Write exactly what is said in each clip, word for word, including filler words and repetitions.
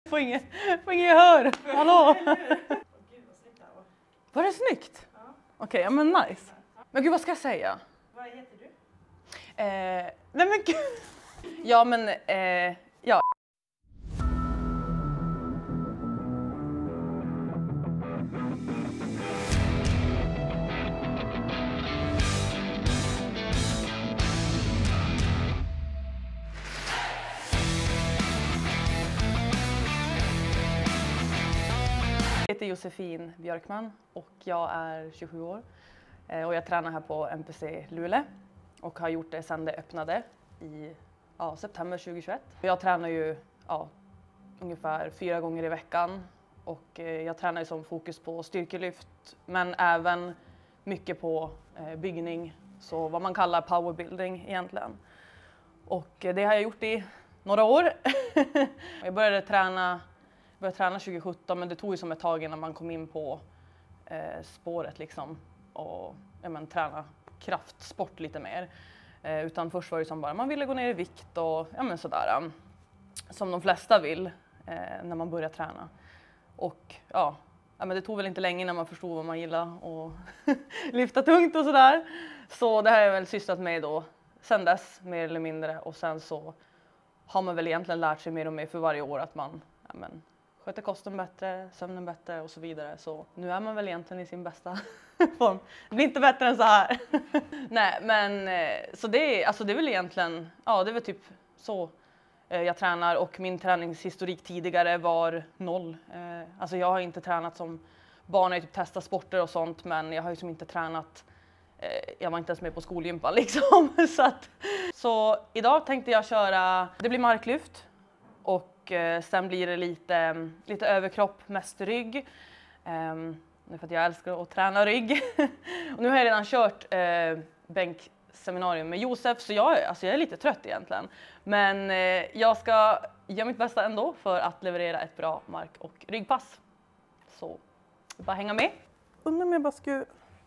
Får ingen, får ingen gehör. Hallå? Var det snyggt? Ja. Okej, okay, ja men nice. Men gud, vad ska jag säga? Vad heter du? Eh, nej men gud. Ja men, eh, ja. Jag heter Josefin Björkman och jag är tjugosju år och jag tränar här på M P C Luleå och har gjort det sedan det öppnade i ja, september tjugohundratjugoett. Jag tränar ju ja, ungefär fyra gånger i veckan och jag tränar som fokus på styrkelyft men även mycket på byggning, så vad man kallar powerbuilding egentligen. Och det har jag gjort i några år. Jag började träna Jag började träna tjugosjutton, men det tog ju som ett tag innan man kom in på eh, spåret liksom och ja, men, träna kraftsport lite mer. Eh, utan först var det som bara man ville gå ner i vikt och ja, men, sådär. Um, som de flesta vill eh, när man börjar träna. Och ja, ja men det tog väl inte länge när man förstod vad man gillar och lyfta tungt och sådär. Så det här har jag väl sysslat med då sen dess mer eller mindre, och sen så har man väl egentligen lärt sig mer och mer för varje år att man ja, men, sköter kosten bättre, sömnen bättre och så vidare. Så nu är man väl egentligen i sin bästa form. Det blir inte bättre än så här. Nej, men så det är, alltså det är väl egentligen, ja det är väl typ så jag tränar, och min träningshistorik tidigare var noll. Alltså jag har inte tränat som barn, jag har typ testat sporter och sånt, men jag har ju som inte tränat, jag var inte ens med på skolgympa liksom. Så, att, så idag tänkte jag köra, det blir marklyft. Och sen blir det lite, lite överkropp, mest rygg. Um, för att jag älskar att träna rygg. Och nu har jag redan kört uh, bänkseminarium med Josef, så jag, alltså jag är lite trött egentligen. Men uh, jag ska göra mitt bästa ändå för att leverera ett bra mark- och ryggpass. Så bara hänga med. Undrar om jag bara ska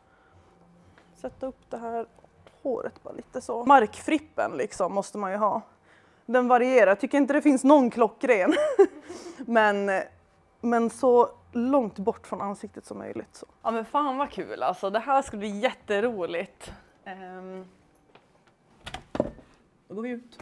sätta upp det här håret bara lite så. Markfrippen liksom måste man ju ha. Den varierar. Jag tycker inte det finns någon klockren. men, men så långt bort från ansiktet som möjligt. Så. Ja men fan vad kul alltså. Det här ska bli jätteroligt. Um... Då går vi ut.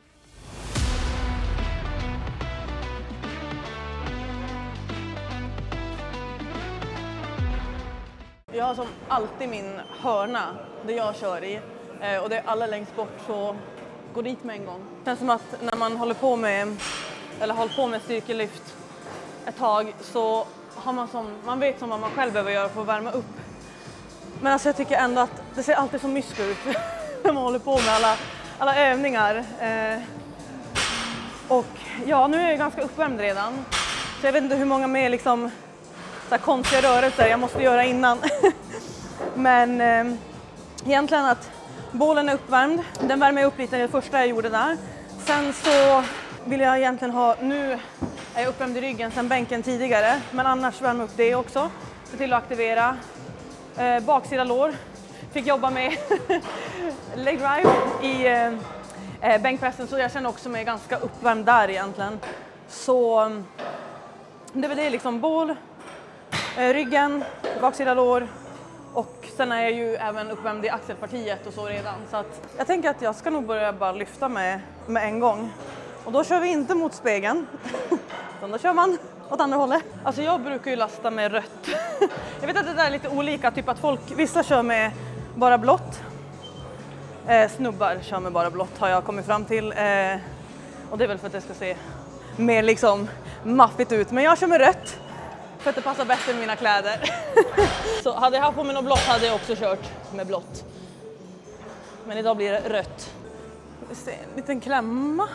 Jag har som alltid min hörna där jag kör i. Och det är alla längst bort, så gå dit med en gång. Det känns som att när man håller på med eller håller på med styrkelyft ett tag, så har man som man vet som vad man själv behöver göra för att värma upp. Men alltså jag tycker ändå att det ser alltid så mysko ut när man håller på med alla alla övningar. Eh, och ja, nu är jag ganska uppvärmd redan. Så jag vet inte hur många mer liksom så här konstiga rörelser jag måste göra innan. Men eh, egentligen att bålen är uppvärmd. Den värmer upp lite, det första jag gjorde där. Sen så vill jag egentligen ha, nu är jag uppvärmd i ryggen sen bänken tidigare. Men annars värmer upp det också. Se till att aktivera. Eh, baksida lår. Fick jobba med leg drive i eh, bänkpressen, så jag känner också mig ganska uppvärmd där egentligen. Så det var det liksom, bål, eh, ryggen, baksida lår. Och sen är jag ju även uppvärmd i axelpartiet och så redan. Så att jag tänker att jag ska nog börja bara lyfta med, med en gång. Och då kör vi inte mot spegeln. Utan då kör man åt andra hållet. Alltså jag brukar ju lasta med rött. Jag vet att det där är lite olika. Typ att folk, vissa kör med bara blått. Eh, snubbar kör med bara blått har jag kommit fram till. Eh, och det är väl för att det ska se mer liksom maffigt ut. Men jag kör med rött. För att det passar bättre med mina kläder. Så hade jag haft på mig något blått hade jag också kört med blått. Men idag blir det rött. Vi ser en liten klämma.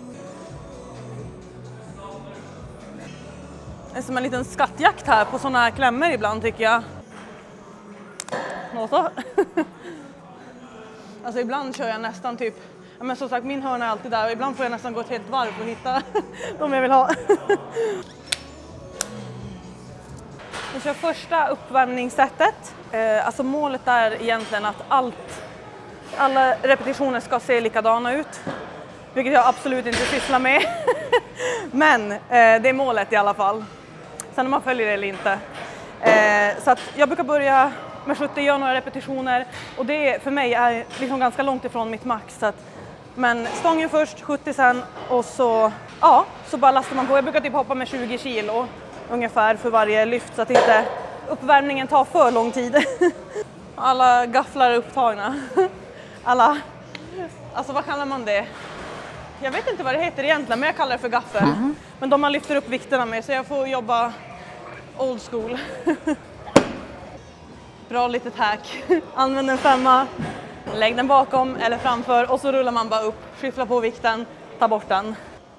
Det är som en liten skattjakt här på sådana här klämmor ibland tycker jag. Och så. Alltså ibland kör jag nästan typ, ja men som sagt min hörna är alltid där och ibland får jag nästan gå ett helt varv för att hitta de jag vill ha. Jag kör första uppvärmningssättet. Eh, alltså målet är egentligen att allt, alla repetitioner ska se likadana ut. vilket jag absolut inte sysslar med. Men eh, det är målet i alla fall. Sen om man följer det eller inte. Eh, så att jag brukar börja med sjuttio, göra några repetitioner och det för mig är liksom ganska långt ifrån mitt max. Så att, men stången först, sjuttio sen och så, ja, så bara lastar man på. Jag brukar typ hoppa med tjugo kilo ungefär för varje lyft så att inte uppvärmningen tar för lång tid. Alla gafflar är upptagna. Alla, alltså vad kallar man det? Jag vet inte vad det heter egentligen, men jag kallar det för gaffel. Mm. Men de man lyfter upp vikterna med, så jag får jobba old school. Bra litet hack. Använd en femma, lägg den bakom eller framför och så rullar man bara upp, skyfflar på vikten, tar bort den.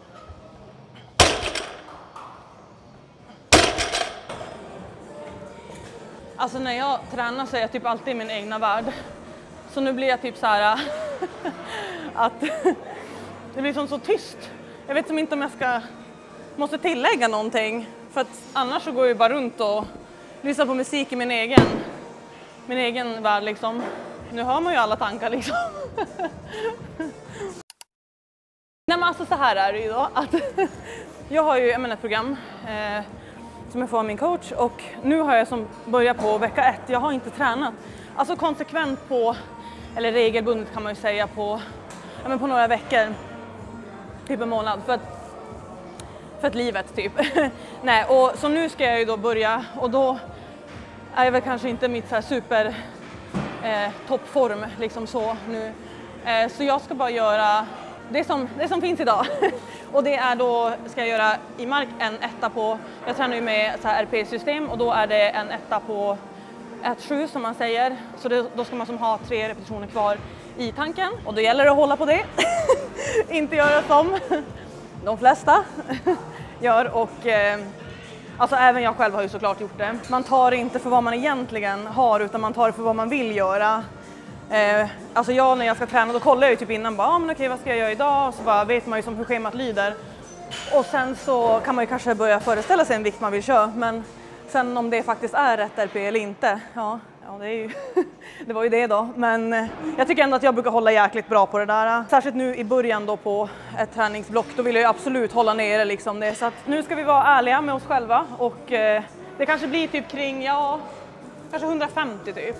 Alltså när jag tränar så är jag typ alltid i min egna värld. Så nu blir jag typ så här att det blir som så tyst. Jag vet som inte om jag ska måste tillägga någonting, för att annars så går jag bara runt och lyssnar på musik i min egen min egen värld liksom. Nu hör man ju alla tankar liksom. Nej men alltså så här är det ju då att jag har ju jag menar, ett program eh, som jag får av min coach och nu har jag som börjar på vecka ett. Jag har inte tränat alltså konsekvent på, eller regelbundet kan man ju säga på, ja, men på några veckor, typ en månad för att, för att livet typ. Nej, och så nu ska jag ju då börja och då är jag väl kanske inte mitt så här super eh, toppform liksom så nu. Eh, så jag ska bara göra det som, det som finns idag. Och det är då, ska jag göra i mark en etta på, jag tränar ju med så här R P-system och då är det en etta på ett sju som man säger. Så det, då ska man som ha tre repetitioner kvar i tanken och då gäller det att hålla på det. Inte göra som de flesta gör och eh, alltså även jag själv har ju såklart gjort det. Man tar inte för vad man egentligen har utan man tar det för vad man vill göra. Eh, alltså jag när jag ska träna då kollar jag ju typ innan bara, ah, men okej vad ska jag göra idag? Och så bara vet man ju som hur schemat lyder. Och sen så kan man ju kanske börja föreställa sig en vikt man vill köra. Men sen om det faktiskt är rätt R P eller inte, ja, ja det, är ju det var ju det då. Men eh, jag tycker ändå att jag brukar hålla jäkligt bra på det där. Särskilt nu i början då på ett träningsblock, då vill jag ju absolut hålla nere liksom det. Så att nu ska vi vara ärliga med oss själva och eh, det kanske blir typ kring, ja, kanske hundrafemtio typ.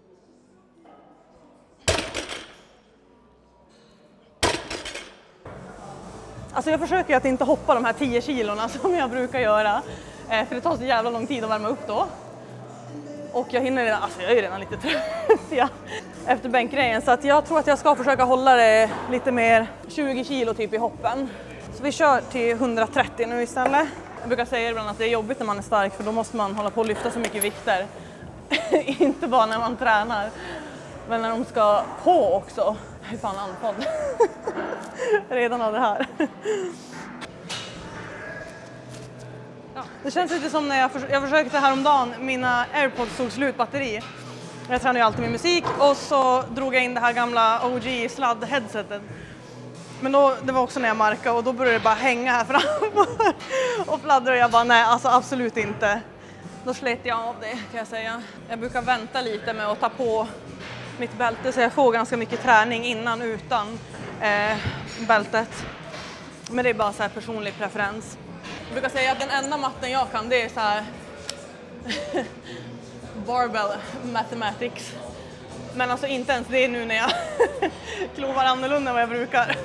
Alltså jag försöker att inte hoppa de här tio kilorna som jag brukar göra. Eh, för det tar så jävla lång tid att värma upp då. Och jag hinner redan, alltså jag är redan lite trött ja, efter bänkgrejen. Så att jag tror att jag ska försöka hålla det lite mer tjugo kilo typ i hoppen. Så vi kör till hundratrettio nu istället. Jag brukar säga ibland att det är jobbigt när man är stark för då måste man hålla på och lyfta så mycket vikter. Inte bara när man tränar, men när de ska på också. Hur fan andfådd. Redan av det här. Ja. Det känns lite som när jag, förs jag försökte häromdagen, mina AirPods tog slut batteri. Jag tränar ju alltid med musik och så drog jag in det här gamla O G sladd-headsetet. Men då, det var också när jag markade och då började det bara hänga här framför. Och fladdra och jag bara nej, alltså absolut inte. Då slet jag av det kan jag säga. Jag brukar vänta lite med att ta på mitt bälte så jag får ganska mycket träning innan utan eh, bältet. Men det är bara så här personlig preferens. Jag brukar säga att den enda matten jag kan det är så här barbell mathematics. Men alltså inte ens det nu när jag klovar annorlunda än vad jag brukar.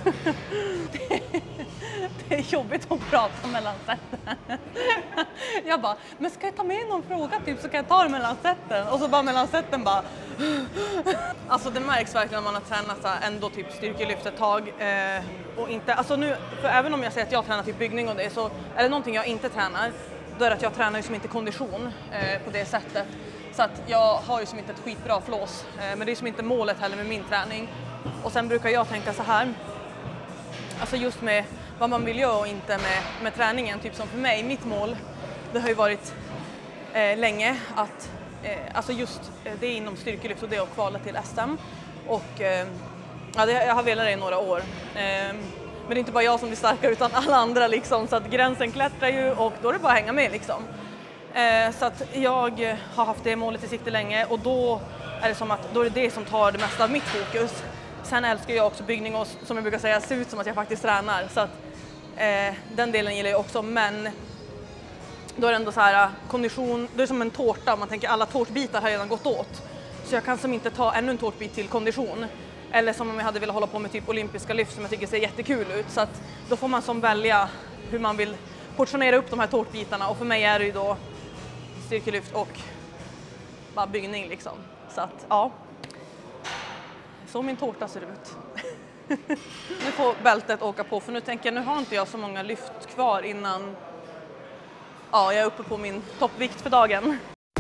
Det är jobbigt att prata mellan sätten. Jag bara, men ska jag ta med någon fråga typ så kan jag ta det mellan sätten. Och så bara mellan sätten bara. Alltså det märks verkligen när man har tränat så här, ändå typ styrkelyft ett tag. Eh, och inte, alltså nu, för även om jag säger att jag tränar typ byggning och det så är det någonting jag inte tränar. Då är det att jag tränar ju som inte kondition eh, på det sättet. Så att jag har ju som inte ett skitbra flås. Eh, men det är som inte målet heller med min träning. Och sen brukar jag tänka så här. Alltså just med vad man vill göra och inte med, med träningen. Typ som för mig, mitt mål, det har ju varit eh, länge att, eh, alltså just eh, det är inom styrkelyft och det att kvala till S M. Och eh, ja, det, jag har velat det i några år. Eh, men det är inte bara jag som blir starkare utan alla andra liksom. Så att gränsen klättrar ju och då är det bara att hänga med liksom. Eh, så att jag har haft det målet i sikte länge och då är det som att då är det det som tar det mesta av mitt fokus. sen älskar jag också byggning och som jag brukar säga se ut som att jag faktiskt tränar. Så att, eh, den delen gillar jag också, men då är det ändå så här kondition, det är som en tårta, man tänker alla tårtbitar har redan gått åt. Så jag kan som inte ta ännu en tårtbit till kondition. Eller som om jag hade velat hålla på med typ olympiska lyft som jag tycker ser jättekul ut. Så att då får man som välja hur man vill portionera upp de här tårtbitarna, och för mig är det ju då styrkelyft och bara byggning liksom. Så att ja, så min tårta ser ut. Nu får bältet åka på, för nu tänker jag, nu har inte jag så många lyft kvar innan ja, jag är uppe på min toppvikt för dagen.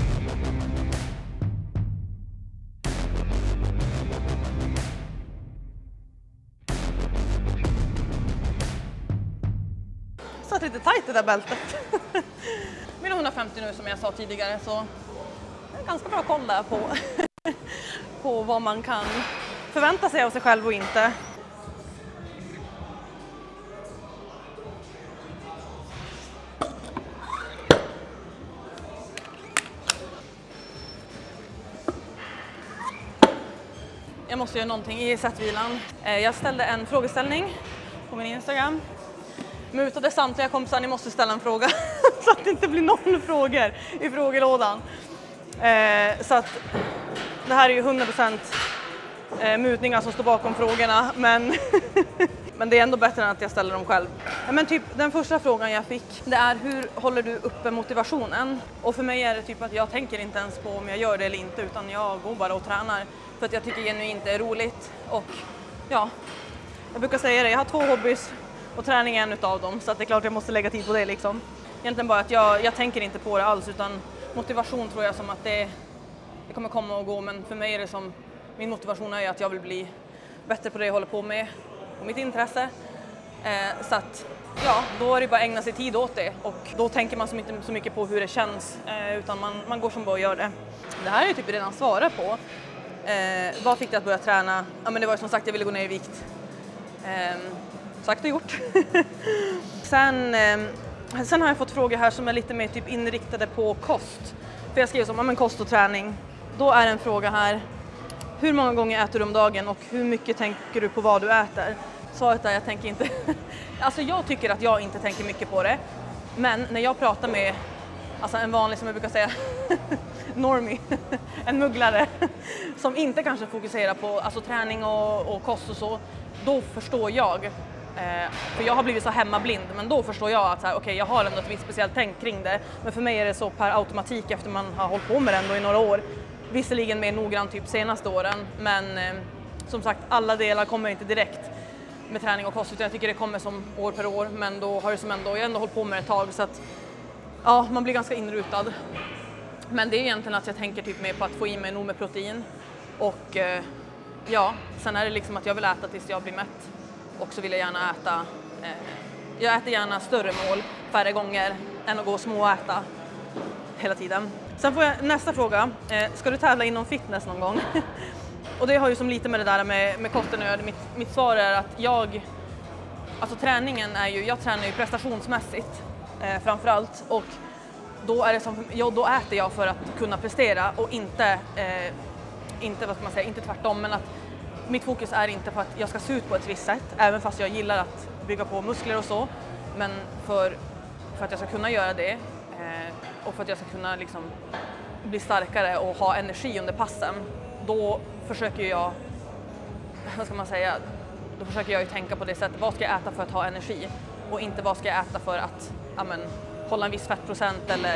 Satt lite tajt det där bältet. Mina hundrafemtio nu som jag sa tidigare, så det är ganska bra koll där på, på vad man kan förvänta sig av sig själv och inte. Jag måste göra någonting i setvilan. Jag ställde en frågeställning på min Instagram. Mutade samtliga kompisar, ni måste ställa en fråga så att det inte blir noll frågor i frågelådan. Eh, så att det här är ju hundra procent eh, mutningar som står bakom frågorna, men, men det är ändå bättre än att jag ställer dem själv. Men typ den första frågan jag fick, det är hur håller du uppe motivationen? Och för mig är det typ att jag tänker inte ens på om jag gör det eller inte, utan jag går bara och tränar för att jag tycker genuint det är roligt. Och ja, jag brukar säga det, jag har två hobbys. Och träning är en utav dem, så att det är klart jag måste lägga tid på det liksom. Egentligen bara att jag, jag tänker inte på det alls, utan motivation tror jag som att det, det kommer komma och gå, men för mig är det som, min motivation är att jag vill bli bättre på det jag håller på med och mitt intresse. Eh, så att ja, då är det bara att ägna sig tid åt det, och då tänker man som inte så mycket på hur det känns, eh, utan man, man går som bara och gör det. Det här är ju typ redan svarat på. Eh, vad fick dig att börja träna? Ja, men det var ju som sagt, jag ville gå ner i vikt. Eh, Sagt och gjort. sen, eh, sen har jag fått frågor här som är lite mer typ inriktade på kost. För jag skriver som om en kost och träning. Då är en fråga här. Hur många gånger äter du om dagen och hur mycket tänker du på vad du äter? Svaret är jag tänker inte. Alltså jag tycker att jag inte tänker mycket på det. Men när jag pratar med alltså en vanlig, som jag brukar säga, normie, en mugglare som inte kanske fokuserar på alltså träning och, och kost och så, då förstår jag. Eh, för jag har blivit så hemmablind, men då förstår jag att okej, okay, jag har ändå ett visst speciellt tänk kring det, men för mig är det så per automatik efter man har hållit på med det ändå i några år. Visserligen mer noggrant typ senaste åren, men eh, som sagt, alla delar kommer inte direkt med träning och kost, utan jag tycker det kommer som år per år, men då har det som ändå, jag har ändå hållit på med det ett tag, så att ja, man blir ganska inrutad. Men det är egentligen att jag tänker typ mer på att få i mig nog med protein, och eh, ja, sen är det liksom att jag vill äta tills jag blir mätt. Och så vill jag gärna äta, eh, jag äter gärna större mål färre gånger än att gå och småäta hela tiden. Sen får jag nästa fråga, eh, ska du tävla inom fitness någon gång? Och det har ju som lite med det där med, med kosten att göra. Mitt, mitt svar är att jag, alltså träningen är ju, jag tränar ju prestationsmässigt eh, framförallt, och då är det som, ja, då äter jag för att kunna prestera och inte, eh, inte vad ska man säga, inte tvärtom, men att mitt fokus är inte på att jag ska se ut på ett visst sätt, även fast jag gillar att bygga på muskler och så. Men för, för att jag ska kunna göra det eh, och för att jag ska kunna liksom bli starkare och ha energi under passen, då försöker jag, vad ska man säga, då försöker jag ju tänka på det sättet. Vad ska jag äta för att ha energi? Och inte vad ska jag äta för att ja, men, hålla en viss fettprocent eller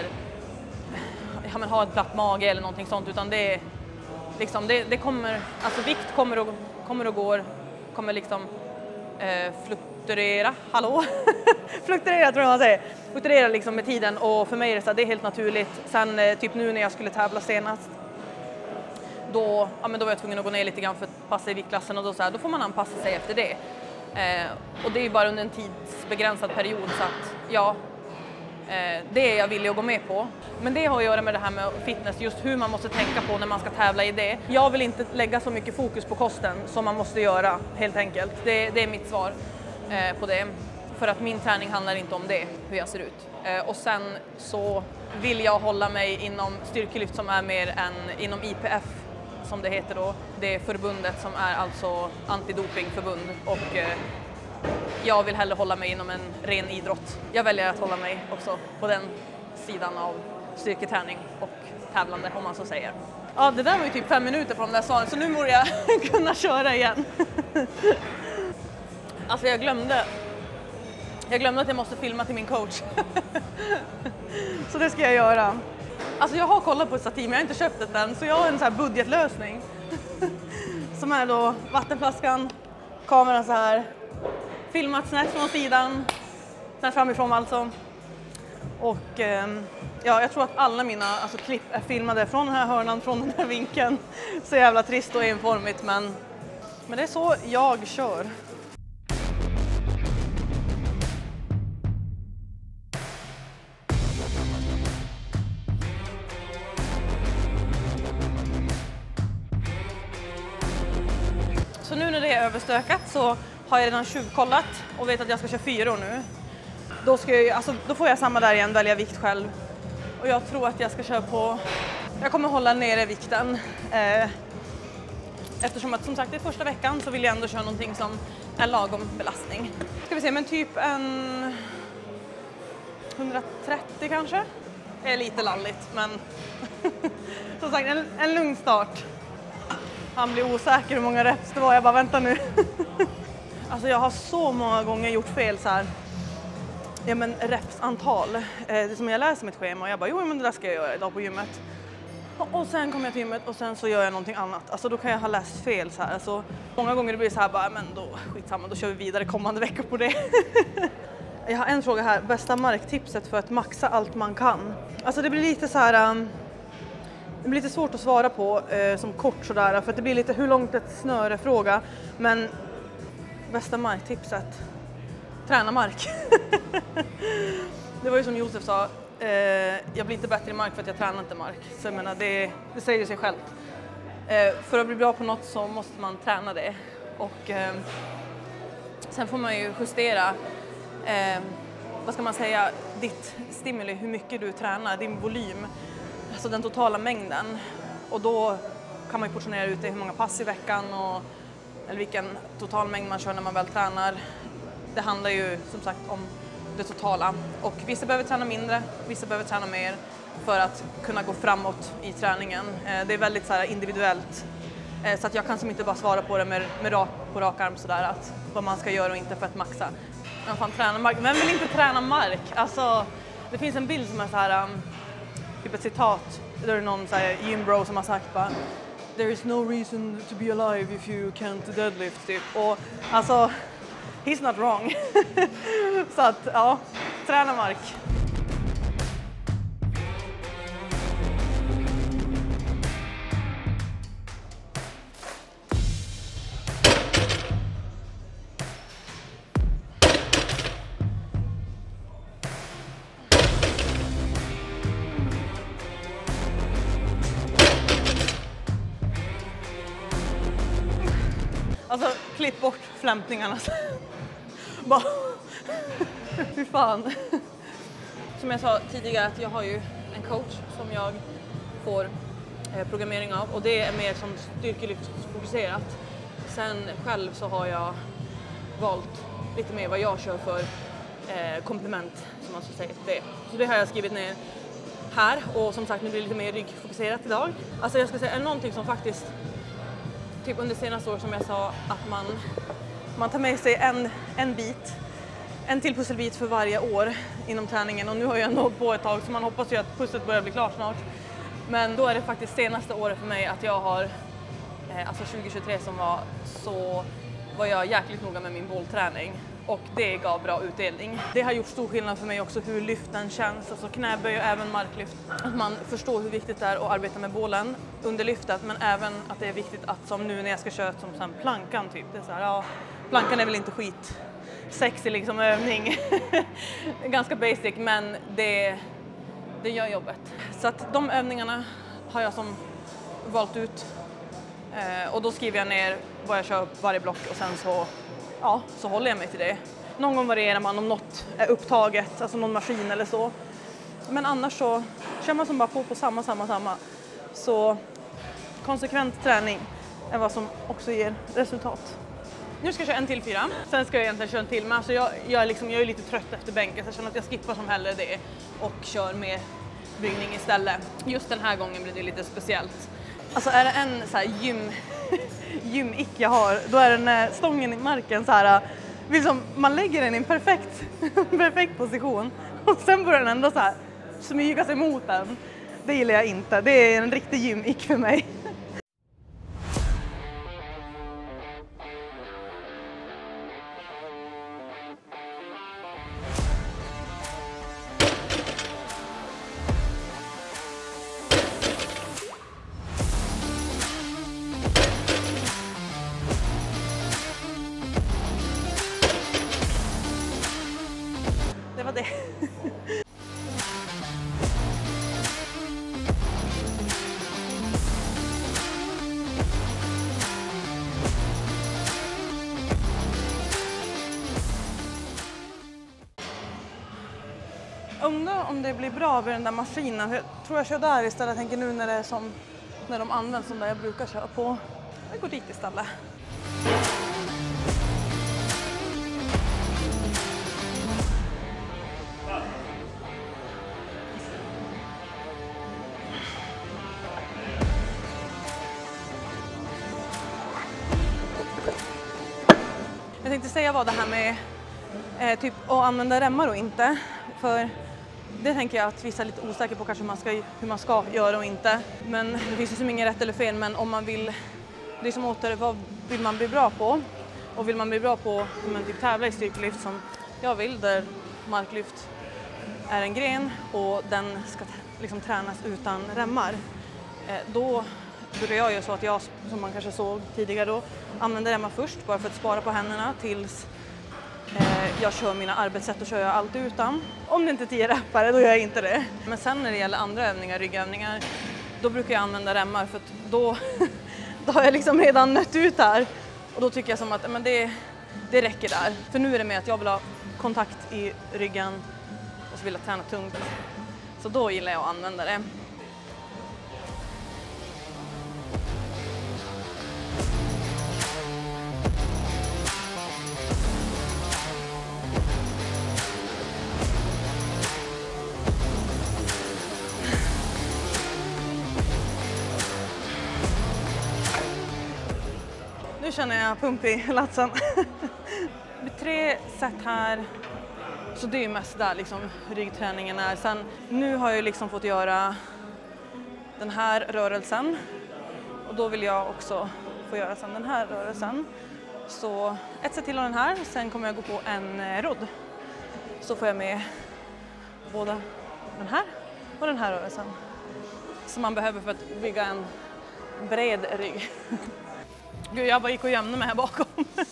ja, men, ha ett platt mage eller någonting sånt, utan det är liksom, det, det kommer, alltså vikt kommer och, kommer och går, kommer liksom eh, fluktuera, hallå? fluktuera tror jag man säger, fluktuera liksom med tiden, och för mig är det så här, det är helt naturligt. Sen eh, typ nu när jag skulle tävla senast, då, ja, men då var jag tvungen att gå ner lite grann för att passa i viktklassen, och då, så här, då får man anpassa sig efter det. Eh, och det är ju bara under en tidsbegränsad period, så att ja, eh, det är jag villig att gå med på. Men det har att göra med det här med fitness, just hur man måste tänka på när man ska tävla i det. Jag vill inte lägga så mycket fokus på kosten som man måste göra, helt enkelt. Det, det är mitt svar eh, på det. För att min träning handlar inte om det, hur jag ser ut. Eh, och sen så vill jag hålla mig inom styrkelyft som är mer än inom I P F som det heter då, det förbundet som är alltså antidopingförbund, och eh, jag vill hellre hålla mig inom en ren idrott. Jag väljer att hålla mig också på den sidan av styrketräning och tävlande, om man så säger. Ja, det där var ju typ fem minuter från den där svaren, så nu borde jag kunna köra igen. Alltså jag glömde. Jag glömde att jag måste filma till min coach. Så det ska jag göra. Alltså jag har kollat på ett stativ, men jag har inte köpt det än, så jag har en så här budgetlösning. Som är då vattenflaskan, kameran så här, filmat snett från sidan, sen framifrån alltså. Och eh, ja, jag tror att alla mina alltså, klipp är filmade från den här hörnan, från den här vinkeln. Så jävla trist och enformigt, men, men det är så jag kör. Så nu när det är överstökat så har jag redan tjuvkollat och vet att jag ska köra fyra år nu. Då, ska jag, alltså, då får jag samma där igen, välja vikt själv. Och jag tror att jag ska köra på... Jag kommer hålla nere vikten. Eh, eftersom att som sagt det är första veckan så vill jag ändå köra någonting som är lagom belastning. Ska vi se, men typ en... hundratrettio kanske? Det är lite lalligt, men... som sagt, en, en lugn start. Han blir osäker hur många reps det var. Jag bara, vänta nu. Alltså jag har så många gånger gjort fel så här. Ja men repsantal. Eh, det som jag läser mitt schema och jag bara, jo men det där ska jag göra idag på gymmet. Och, och sen kommer jag till gymmet och sen så gör jag någonting annat. Alltså då kan jag ha läst fel så här. Alltså, många gånger det blir så här bara, men då skitsamma, då kör vi vidare kommande veckor på det. Jag har en fråga här. Bästa marktipset för att maxa allt man kan. Alltså det blir lite så här... Um, Det blir lite svårt att svara på eh, som kort sådär, för att det blir lite hur långt ett snöre fråga. Men bästa marktipset, träna mark. Det var ju som Josef sa, eh, jag blir inte bättre i mark för att jag tränar inte mark. Så jag menar, det, det säger sig självt. Eh, för att bli bra på något så måste man träna det. Och eh, sen får man ju justera, eh, vad ska man säga, ditt stimuli, hur mycket du tränar, din volym. Alltså den totala mängden, och då kan man ju portionera ut det hur många pass i veckan och eller vilken total mängd man kör när man väl tränar. Det handlar ju som sagt om det totala, och vissa behöver träna mindre, vissa behöver träna mer för att kunna gå framåt i träningen. Det är väldigt så här individuellt, så att jag kan som inte bara svara på det med, med rak, på rak arm sådär, att vad man ska göra och inte för att maxa. Men fan, träna mark, vem vill inte träna mark? Alltså, det finns en bild som är så här, um, typ ett citat, där är någon så här gymbro som har sagt bara, there is no reason to be alive if you can't deadlift, typ. Och alltså, he's not wrong. Så att, ja, träna mark. Alltså, klipp bort flämtningarna. Bara... Fy fan. Som jag sa tidigare, att jag har ju en coach som jag får eh, programmering av. Och det är mer som styrkelyftsfokuserat. Sen själv så har jag valt lite mer vad jag kör för eh, komplement, som man ska säga till det. Så det har jag skrivit ner här. Och som sagt, nu blir det lite mer ryggfokuserat idag. Alltså jag ska säga, är någonting som faktiskt... Typ under senaste år som jag sa, att man, man tar med sig en, en bit, en till pusselbit för varje år inom träningen. Och nu har jag nått på ett tag, så man hoppas ju att pusslet börjar bli klart snart. Men då är det faktiskt senaste året för mig att jag har, eh, alltså tjugo tjugotre som var, så var jag jäkligt noga med min bollträning. Och det gav bra utdelning. Det har gjort stor skillnad för mig också hur lyften känns. Alltså knäböj och även marklyft. Att man förstår hur viktigt det är att arbeta med bålen under lyftet. Men även att det är viktigt att, som nu när jag ska köra som sen plankan typ. Det är så här, ja, plankan är väl inte skit sexig liksom övning. Ganska basic, men det, det gör jobbet. Så att de övningarna har jag som valt ut. Eh, och då skriver jag ner vad jag kör varje block och sen så... Ja, så håller jag mig till det. Någon gång varierar man om något är upptaget, alltså någon maskin eller så. Men annars så kör man som bara på på samma, samma, samma. Så konsekvent träning är vad som också ger resultat. Nu ska jag köra en till fyra, sen ska jag egentligen köra en till, men alltså jag, jag, är liksom, jag är lite trött efter bänken så jag känner att jag skippar som hellre det och kör mer byggning istället. Just den här gången blir det lite speciellt. Alltså är det en så här gym, gym-ick jag har, då är den när stången i marken så här, liksom, man lägger den i en perfekt, perfekt position och sen börjar den ändå så här smyga sig mot den. Det gillar jag inte, det är en riktig gym-ick för mig. Det var det. Undrar om det blir bra vid den där maskinen. Jag tror jag kör där istället. Jag tänker nu när det är som när de används som där jag brukar köra på. Jag går dit istället. Jag tänkte säga vad det här med eh, typ att använda remmar och inte. För det tänker jag att vissa är lite osäkra på kanske hur man ska, hur man ska göra och inte. Men det finns ju som ingen rätt eller fel, men om man vill, det är som åter, vad vill man bli bra på? Och vill man bli bra på men typ tävla i styrkelyft som jag vill, där marklyft är en gren och den ska liksom tränas utan remmar. Eh, då brukar jag göra så att jag, som man kanske såg tidigare då, använder remmar först bara för att spara på händerna tills eh, jag kör mina arbetssätt och kör jag allt utan. Om det inte är tio rappare, då gör jag inte det. Men sen när det gäller andra övningar, ryggövningar, då brukar jag använda remmar för att då, då har jag liksom redan nött ut här. Och då tycker jag som att men det, det räcker där. För nu är det med att jag vill ha kontakt i ryggen och så vill jag träna tungt. Så då gillar jag att använda det. Nu känner jag pump i latsen. Det blir tre set här, så det är ju mest där liksom ryggträningen är. Sen, nu har jag liksom fått göra den här rörelsen och då vill jag också få göra sen den här rörelsen. Så ett set till av den här, sen kommer jag gå på en rodd. Så får jag med både den här och den här rörelsen som man behöver för att bygga en bred rygg. Gud, jag bara gick och gömde mig här bakom.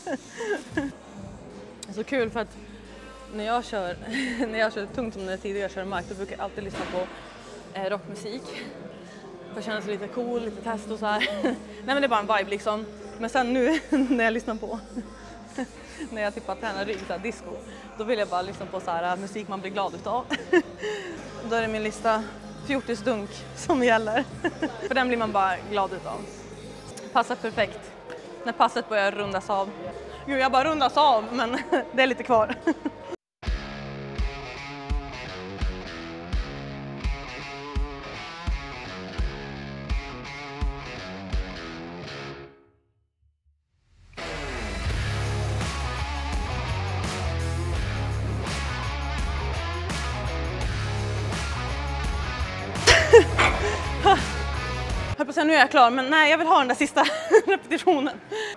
Det är så kul för att när jag kör, när jag kör tungt som när jag tidigare kör mark, då brukar jag alltid lyssna på eh, rockmusik. För att känna sig lite cool, lite test och så här. Nej men det är bara en vibe liksom. Men sen nu när jag lyssnar på, när jag typ tränar rygg, så här, disco, då vill jag bara lyssna på så här, musik man blir glad utav. Då är det min lista fjortisdunk som gäller. För den blir man bara glad utav. Passar perfekt. När passet börjar rundas av. Gud, jag bara rundas av, men det är lite kvar. Jag på säga, nu är jag klar, men nej, jag vill ha den där sista repetitionen.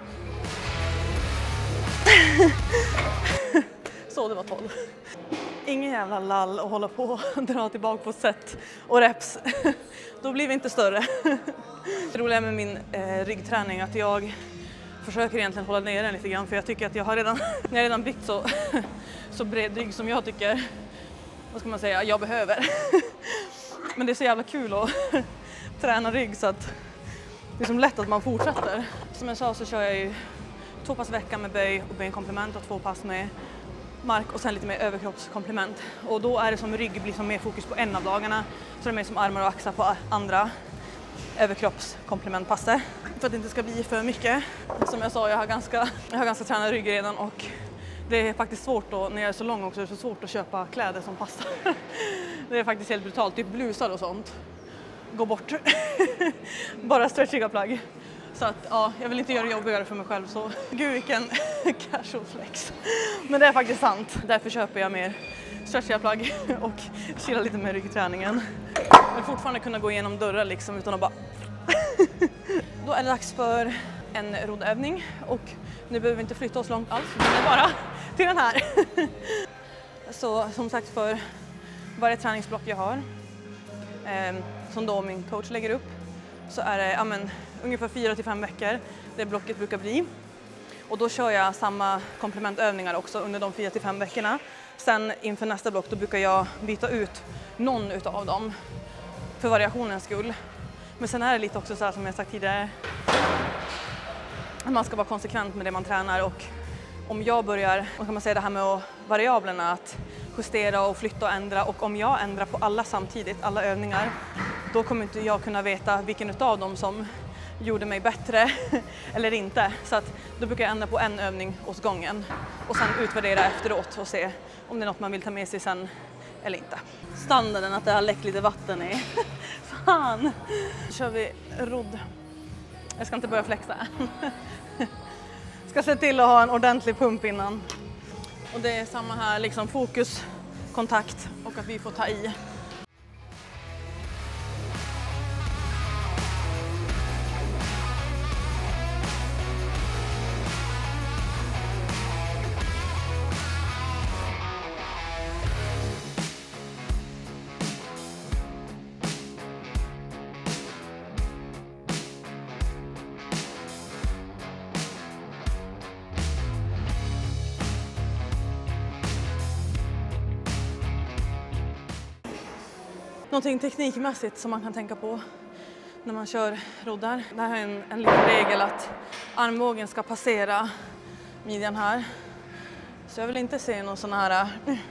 Så, det var tolv. Ingen jävla lall att hålla på och dra tillbaka på set och reps. Då blir vi inte större. Det roliga med min eh, ryggträning är att jag försöker egentligen hålla ner den lite grann, för jag tycker att jag har redan, jag har redan byggt så, så bred rygg som jag tycker, vad ska man säga, jag behöver. Men det är så jävla kul att träna rygg så att det är som lätt att man fortsätter. Som jag sa så kör jag ju två pass i veckan med böj och benkomplement och två pass med mark och sen lite mer överkroppskomplement. Och då är det som rygg blir som mer fokus på en av dagarna, så det är mer som armar och axlar på andra. överkroppskomplementpasser för att det inte ska bli för mycket. Som jag sa, jag har ganska, jag har ganska tränad rygg redan och det är faktiskt svårt då, när jag är så lång också, det är så svårt att köpa kläder som passar. Det är faktiskt helt brutalt, typ blusar och sånt. Gå bort. Bara stretchiga plagg. Så att ja, jag vill inte göra jobbigare för mig själv så. Gud vilken casual flex. Men det är faktiskt sant. Därför köper jag mer stretchiga plagg och chilla lite med ryggträningen. Jag vill fortfarande kunna gå igenom dörrar liksom utan att bara... Då är det dags för en roddövning och nu behöver vi inte flytta oss långt alls, utan det är bara till den här. Så som sagt, för varje träningsblock jag har, eh, som då min coach lägger upp, så är det ja, men, ungefär fyra till fem veckor det blocket brukar bli. Och då kör jag samma komplementövningar också under de fyra till fem veckorna. Sen inför nästa block då brukar jag byta ut någon utav dem för variationens skull. Men sen är det lite också så här som jag sagt tidigare, man ska vara konsekvent med det man tränar och om jag börjar, vad kan man säga, det här med variablerna, att justera och flytta och ändra, och om jag ändrar på alla samtidigt, alla övningar, då kommer inte jag kunna veta vilken utav dem som gjorde mig bättre eller inte. Så att då brukar jag ändra på en övning åt gången och sen utvärdera efteråt och se om det är något man vill ta med sig sen eller inte. Standarden att det har läckt lite vatten i. Fan! Då kör vi rodd. Jag ska inte börja flexa. Ska se till att ha en ordentlig pump innan. Och det är samma här, liksom fokus, kontakt och att vi får ta i. Någonting teknikmässigt som man kan tänka på när man kör roddar. Det här är en, en liten regel att armbågen ska passera midjan här. Så jag vill inte se någon sån här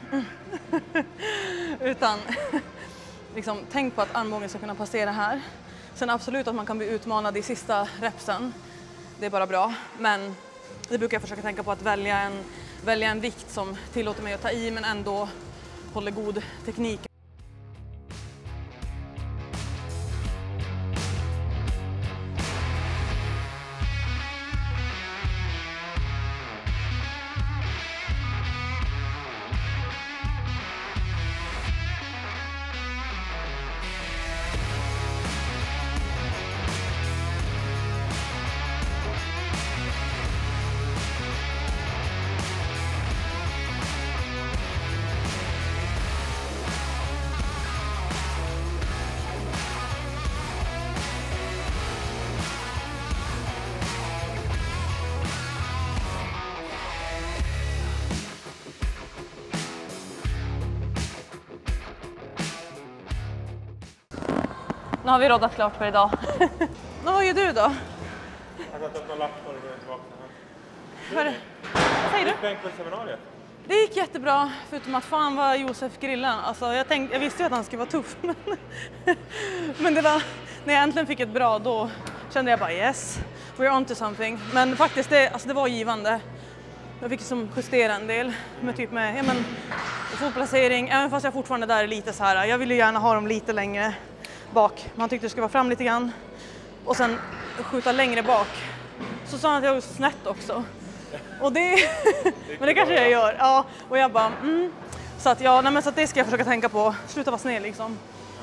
utan liksom, tänk på att armbågen ska kunna passera här. Sen absolut att man kan bli utmanad i sista repsen. Det är bara bra, men det brukar jag försöka tänka på, att välja en, välja en vikt som tillåter mig att ta i men ändå håller god teknik. Nu har vi roddat klart för idag. Men vad gör du då? Jag har tagit någon lapp på det och tillbaka här. Vad säger du? Gick bänk på seminariet? Det gick jättebra, förutom att fan var Josef grillen. Alltså jag, tänkte, jag visste ju att han skulle vara tuff. Men, men det var, när jag äntligen fick ett bra, då kände jag bara yes, we're on to something. Men faktiskt, det, alltså det var givande. Jag fick som justera en del med typ med ja, men, fotplacering, även fast jag fortfarande där är lite så här. Jag ville gärna ha dem lite längre bak. Man tyckte det skulle vara fram lite grann och sen skjuta längre bak. Så sa han att jag var snett också. Och det, men det kanske jag gör. Ja, och jag bara, mm. Så att ja, nej, men så att det ska jag försöka tänka på. Sluta vara snäll liksom.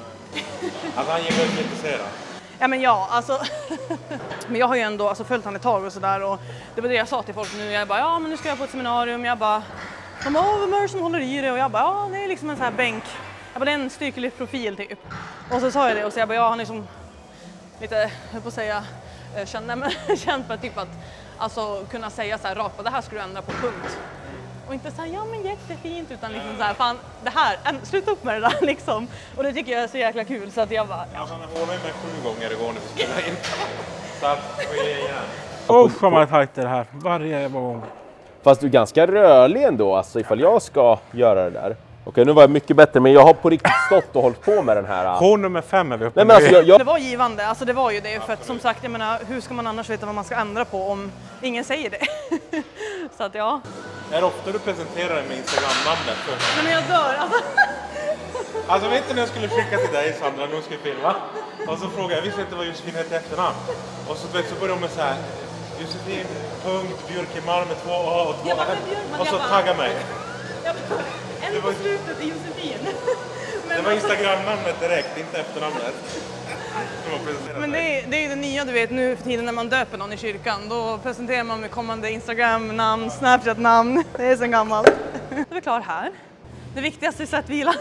Alltså han gick ut intresserad. Ja men ja, alltså. Men jag har ju ändå alltså, följt han ett tag och sådär. Och det var det jag sa till folk nu. Jag bara, ja men nu ska jag på ett seminarium. Jag bara, de bara, åh, vem är det som håller i det? Och jag bara, ja det är liksom en sån här bänk. Jag bara, det är en styrkelig profil typ. Och så sa jag det och så jag bara, ja han är liksom lite, jag höll på att säga, känner men känt för typ att alltså kunna säga så här rakt på det här ska du ändra på punkt. Och inte säga ja men jättefint utan liksom så här, fan det här, sluta upp med det där liksom. Och det tycker jag är så jäkla kul så att jag bara, ja. Alltså han håller mig sju gånger igår när vi spelar in. Så att, och ge igen. Usch vad man är tajt det här, varje gång. Fast du är ganska rörlig ändå, alltså ifall jag ska göra det där. Okej, nu var jag mycket bättre, men jag har på riktigt stått och hållit på med den här. Hon nummer fem är vi uppe. Nej, men alltså, jag, jag... Det var givande, alltså det var ju det, för att som sagt, jag menar, hur ska man annars veta vad man ska ändra på om ingen säger det? Så att ja. Är det ofta du presenterar dig med Instagram-namnet först? Nej, men jag dör, alltså. Alltså vet du när jag skulle skicka till dig, Sandra, när hon skulle filma? Och så frågade jag, jag visste inte vad Josefin hette efternamn. Och så, vet, så började hon med så här, Josefin, punkt, Björkemalm med två A och två Jag bara, A. Björkman, Och så jag bara- tagga mig. Jag bara, en Det var- på slutet är Josefin. Men, Det var alltså, Instagram-namnet direkt, inte efternamnet. Det var presenterat men det dig. är, det är ju det nya, du vet, nu för tiden när man döper någon i kyrkan. Då presenterar man med kommande Instagram-namn, Snapchat-namn. Det är så gammalt. Då är vi klar här. Det viktigaste är sättvila.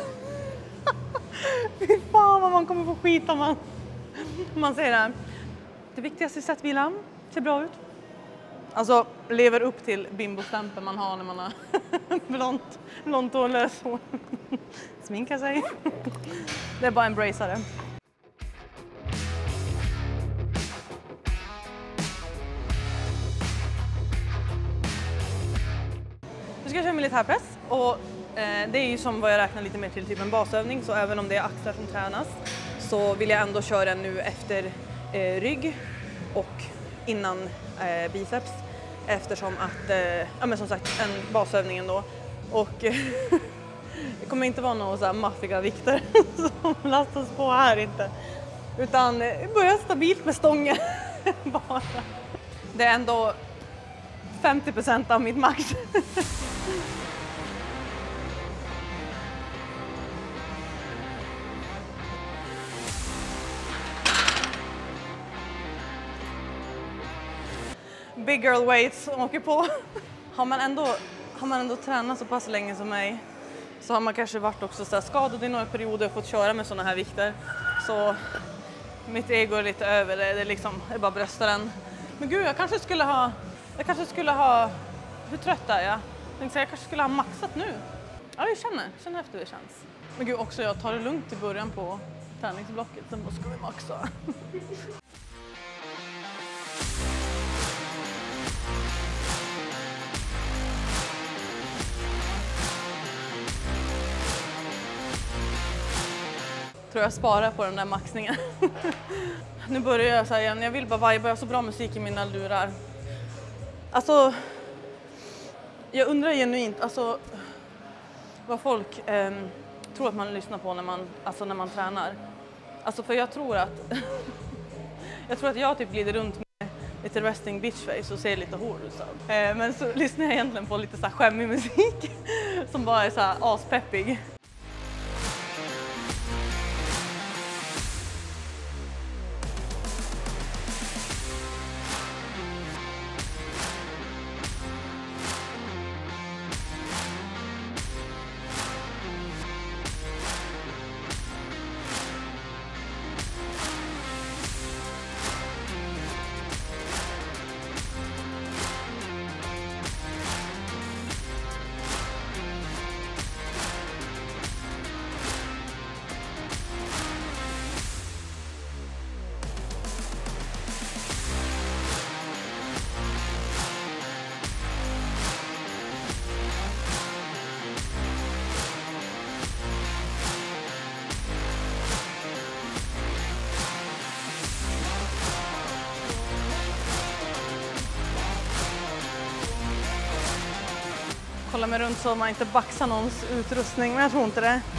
Fy fan vad man kommer få skit om man, om man säger det här. Det viktigaste är sättvilan. Ser bra ut. Alltså lever upp till bimbo-stämpeln man har när man har blont, blont och lös hår. Sminka sig. Det är bara en embracea det. Nu ska jag köra militärpress och eh, det är ju som vad jag räknar lite mer till typ en basövning, så även om det är axlar som tränas så vill jag ändå köra nu efter eh, rygg och innan eh, biceps, eftersom att, eh, ja men som sagt, en basövning ändå. Och eh, det kommer inte vara några så här maffiga vikter som lastas på här inte, utan eh, börja stabilt med stången bara. Det är ändå femtio procent av mitt max. Big girl weights åker på. Har man ändå, har man ändå tränat så pass länge som mig så har man kanske varit också så här skadad i några perioder och fått köra med såna här vikter. Så mitt ego är lite över det, det är liksom, det är bara bröstar den. Men gud, jag kanske skulle ha, jag kanske skulle ha, hur trött är jag? Jag kanske skulle ha maxat nu. Ja, jag känner, känner efter hur det känns. Men gud, också jag tar det lugnt i början på träningsblocket, sen ska vi maxa. Tror jag sparar på den där maxningen. Nu börjar jag så här igen, jag vill bara viba, jag har så bra musik i mina lurar. Alltså, jag undrar genuint, alltså vad folk eh, tror att man lyssnar på när man, alltså när man tränar. Alltså för jag tror att, jag tror att jag typ glider runt med lite resting bitch face och ser lite hård ut. Eh, men så lyssnar jag egentligen på lite så här skämmig musik som bara är så här aspeppig. Kolla mig runt så man inte baxar någons utrustning, men jag tror inte det.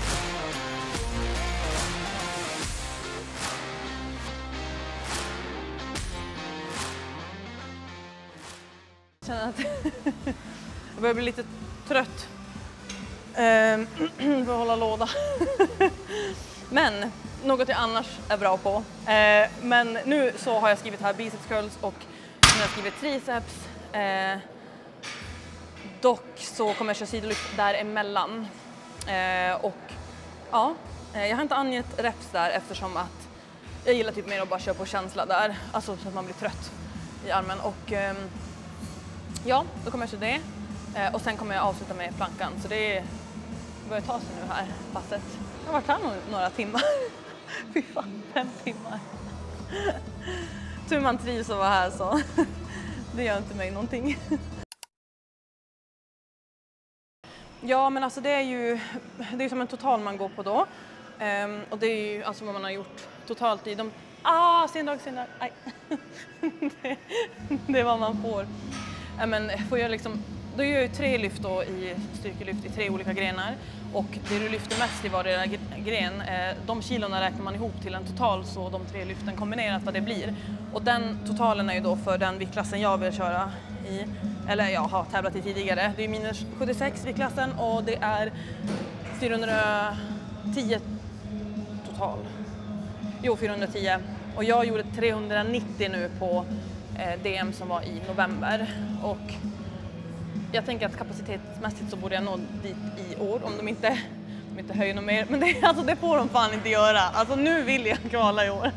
Jag känner att jag börjar bli lite trött ehm, för att hålla låda. Men något jag annars är bra på. Ehm, men nu så har jag skrivit här biceps curls och nu har jag skrivit triceps. Ehm, Dock så kommer jag köra sidolyft däremellan. Eh, och ja, jag har inte angett reps där eftersom att jag gillar typ mer att bara köra på känsla där. Alltså så att man blir trött i armen. Och eh, ja, då kommer jag köra det. Eh, och sen kommer jag avsluta med plankan. Så det börjar ta sig nu här, passet. Jag har varit här några timmar. Fy fan, fem timmar. Tur man trivs att vara här så det gör inte mig någonting. Ja, men alltså det är ju det är som en total man går på då. Um, och det är ju alltså vad man har gjort totalt i de... Ah, sendag, sendag, aj. det, det är vad man får. Ja, men får jag liksom... Då gör jag ju tre lyft då i styrkelyft i tre olika grenar. Och det du lyfter mest i varje gren, eh, de kilorna räknar man ihop till en total, så de tre lyften kombinerat vad det blir. Och den totalen är ju då för den viktklassen jag vill köra i, eller jag har tävlat i tidigare. Det är minus sjuttiosex viktklassen och det är fyrahundratio total. Jo, fyrahundratio. Och jag gjorde trehundranittio nu på eh, D M som var i november. Och jag tänker att kapacitetsmässigt så borde jag nå dit i år om de inte, de inte höjer något mer. Men det, alltså, det får de fan inte göra. Alltså nu vill jag kvala i år.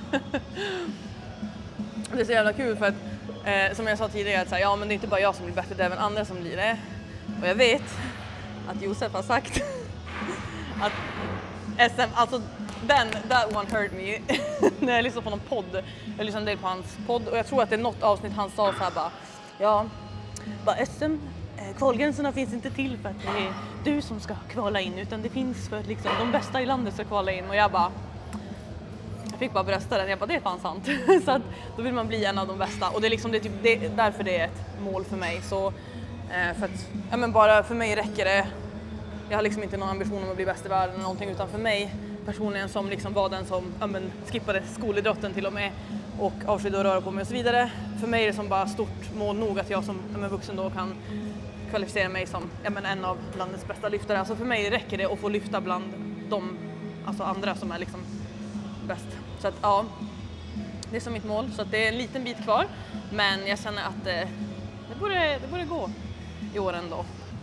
Det är så jävla kul för att eh, som jag sa tidigare, att så här, ja, men det är inte bara jag som blir bättre, det är även andra som blir det. Och jag vet att Josef har sagt att S M, alltså den, that one hurt me. När jag lyssnade på någon podd, jag lyssnade en del på hans podd och jag tror att det är något avsnitt han sa så här bara, ja, bara S M, eh, kvalgränserna finns inte till för att det är du som ska kvala in, utan det finns för att liksom, de bästa i landet ska kvala in. Och jag bara, jag fick bara brösta den, jag bara, det är fan sant. Så att då vill man bli en av de bästa och det är liksom det, typ, det, därför det är ett mål för mig. Så eh, för att, ja, men bara för mig räcker det. Jag har liksom inte någon ambition om att bli bäst i världen eller någonting, utan för mig personligen som liksom var den som ja, men, skippade skolidrotten till och med och avskydde att röra på mig och så vidare. För mig är det som bara stort mål nog att jag som ja, men, vuxen då kan kvalificera mig som ja, men, en av landets bästa lyftare. Alltså för mig räcker det att få lyfta bland de alltså andra som är liksom bäst. Så att ja, det är som mitt mål. Så att det är en liten bit kvar, men jag känner att eh, det, borde, det borde gå i år ändå.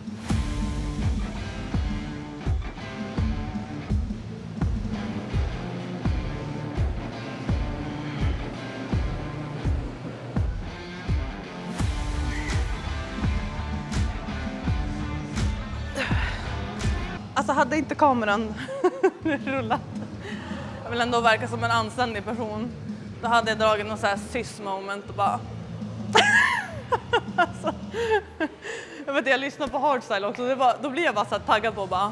Alltså hade inte kameran rullat, jag vill ändå verka som en anständig person, då hade jag dragit någon så här sys moment och bara alltså, jag vet jag lyssnar på hardstyle också, det var, då blir jag bara så här taggad på bara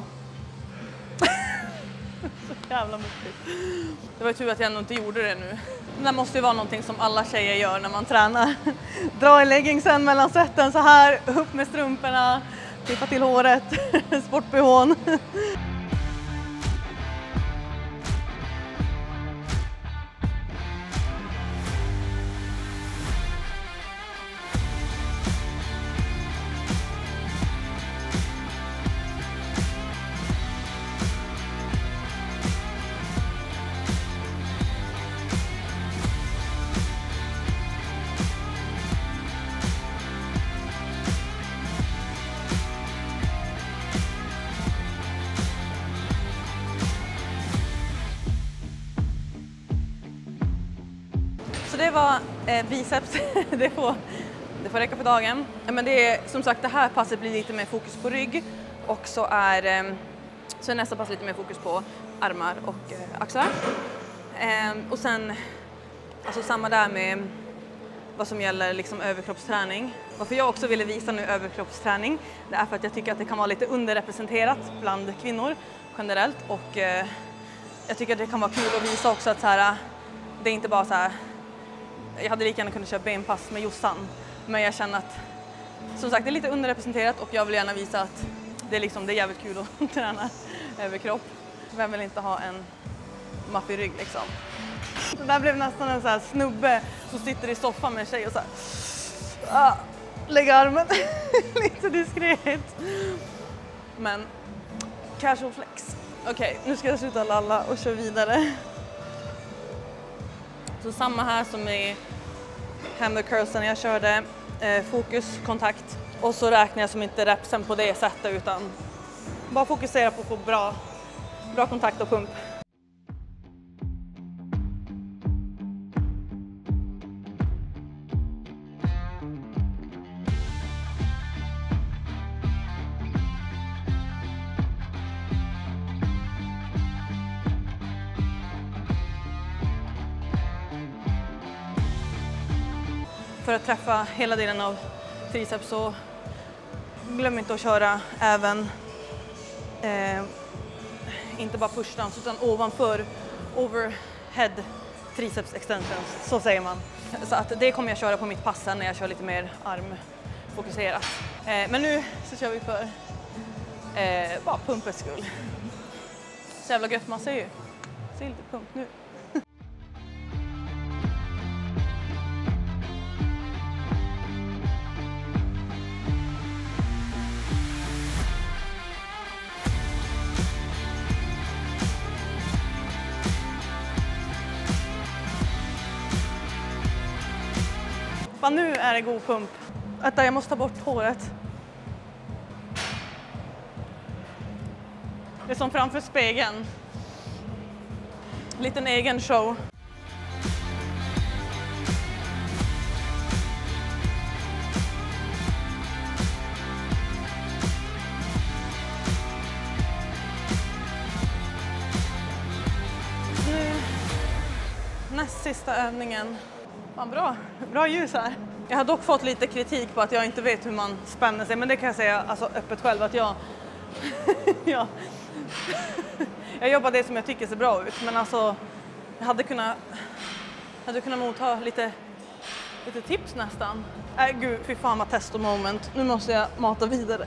så jävla mycket. Det var ju tur att jag ändå inte gjorde det nu. Det måste ju vara någonting som alla tjejer gör när man tränar. Dra i leggingsen mellan sätten så här, upp med strumporna, klippa till håret, sport-B H:n. Så det var eh, biceps, det, får, det får räcka för dagen. Men det är, som sagt, det här passet blir lite mer fokus på rygg och så är, eh, så är nästa pass lite mer fokus på armar och eh, axlar. Eh, och sen alltså samma där med vad som gäller liksom överkroppsträning. Varför jag också ville visa nu överkroppsträning, det är för att jag tycker att det kan vara lite underrepresenterat bland kvinnor generellt och eh, jag tycker att det kan vara kul att visa också att så här, det är inte bara så här. Jag hade lika gärna kunnat köra benpass med Jossan, men jag känner att som sagt det är lite underrepresenterat och jag vill gärna visa att det är, liksom, det är jävligt kul att träna överkropp. Vem vill inte ha en maffig rygg liksom? Det där blev nästan en så här snubbe som sitter i soffan med en tjej och så här, ah, lägger armen lite diskret. Men casual flex. Okej, okay, nu ska jag sluta lalla och köra vidare. Så samma här som i hammer curlsen jag körde, eh, fokus, kontakt och så räknar jag som inte repsen på det sättet utan bara fokusera på att få bra, bra kontakt och pump. För att träffa hela delen av triceps så glöm inte att köra även Eh, inte bara pushdowns utan ovanför overhead triceps extensions, så säger man. Så att det kommer jag köra på mitt pass sen när jag kör lite mer armfokuserat. Eh, men nu så kör vi för eh, bara pumpets skull. Så jävla gött, man ser ju. Se lite pump nu. Fan, nu är det god pump. Vänta, jag måste ta bort håret. Det är som framför spegeln. Liten egen show. Nu, näst sista övningen. Fan, bra. Bra ljus här. Jag har dock fått lite kritik på att jag inte vet hur man spänner sig, men det kan jag säga alltså, öppet själv att jag... ja. jag jobbar det som jag tycker ser bra ut, men alltså jag hade kunnat, hade kunnat motta lite, lite tips nästan. Äh, gud, fy fan vad testo moment. Nu måste jag mata vidare.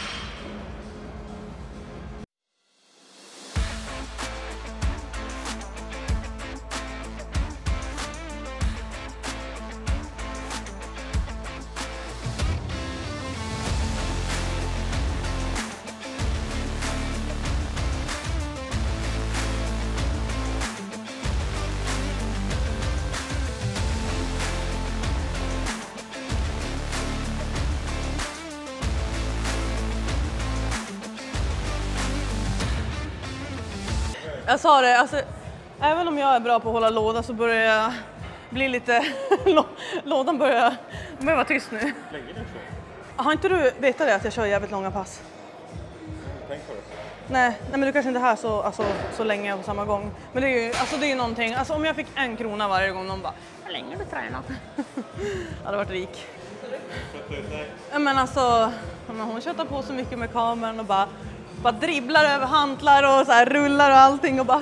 Jag sa det, alltså, även om jag är bra på att hålla låda så börjar jag bli lite... Lådan börjar... Men var tyst nu. Länge nu så. Har inte du vetat det att jag kör jävligt långa pass? Tänk på det. Nej, nej men du kanske inte är här så, alltså, så länge på samma gång. Men det är ju, alltså, det är ju någonting, alltså om jag fick en krona varje gång någon bara hur länge du tränar? Jag hade varit rik. Ja, men alltså, hon köttar på så mycket med kameran och bara, bara dribblar över hantlar och så här, rullar och allting och bara...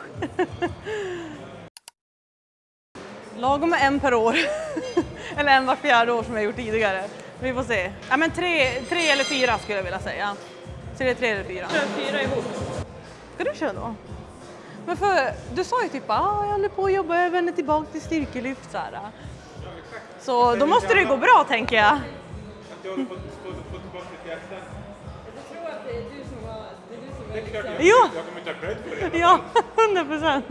Lagom med en per år. Eller en var fjärde år som jag gjort tidigare. Vi får se. Ja, men tre, tre eller fyra skulle jag vilja säga. Så det är tre eller fyra. Kör fyra ihop. Ska du köra då? Men för, du sa ju typ ah, jag håller på att jobba över henne tillbaka till styrkelyft så här. Så då måste det gå bra, tänker jag. Att jag håller på att få tillbaka till hjärtan. Jag tror att det är du som var... Det är du som var Det är klart jag, Ja. jag kommer inte ha cred för det. Ja, hundra procent.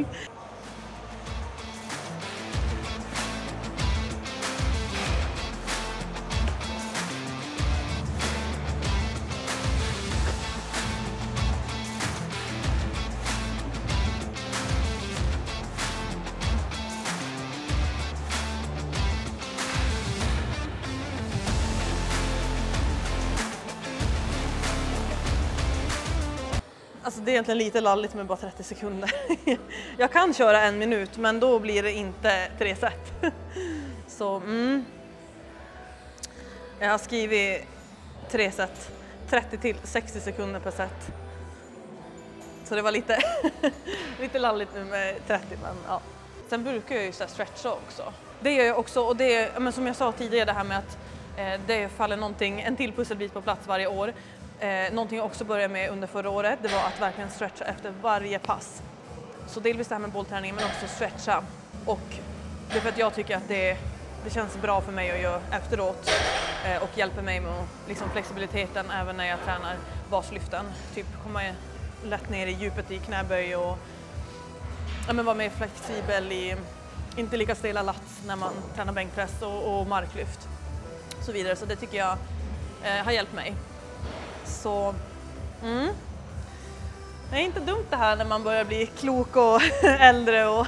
Alltså det är egentligen lite lalligt med bara trettio sekunder. Jag kan köra en minut men då blir det inte tre set. Så mm. Jag har skrivit tre set, trettio till sextio sekunder per set. Så det var lite, lite lalligt nu med trettio, men ja. Sen brukar jag ju så stretcha också. Det gör jag också, och det är, men som jag sa tidigare, det här med att eh, det faller någonting, en till pusselbit på plats varje år. Eh, någonting jag också började med under förra året, det var att verkligen stretcha efter varje pass. Så delvis det här med bollträningen, men också stretcha. Och det är för att jag tycker att det, det känns bra för mig att göra efteråt eh, och hjälper mig med liksom, flexibiliteten även när jag tränar baslyften. Typ komma lätt ner i djupet i knäböj och ja, men vara mer flexibel i, inte lika stela lats när man tränar bänkpress och, och marklyft och så vidare. Så det tycker jag eh, har hjälpt mig. Så mm. Det är inte dumt det här när man börjar bli klok och äldre. Och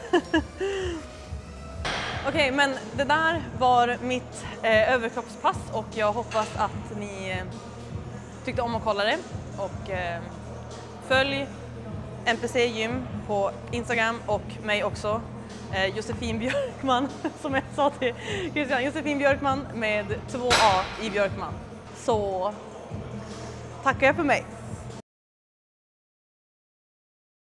Okej, okay, men det där var mitt eh, överkroppspass och jag hoppas att ni eh, tyckte om att kolla det. Och eh, följ N P C Gym på Instagram och mig också. Eh, Josefin Björkman, som jag sa till Christian. Josefin Björkman med två A i Björkman. Så tackar jag för mig.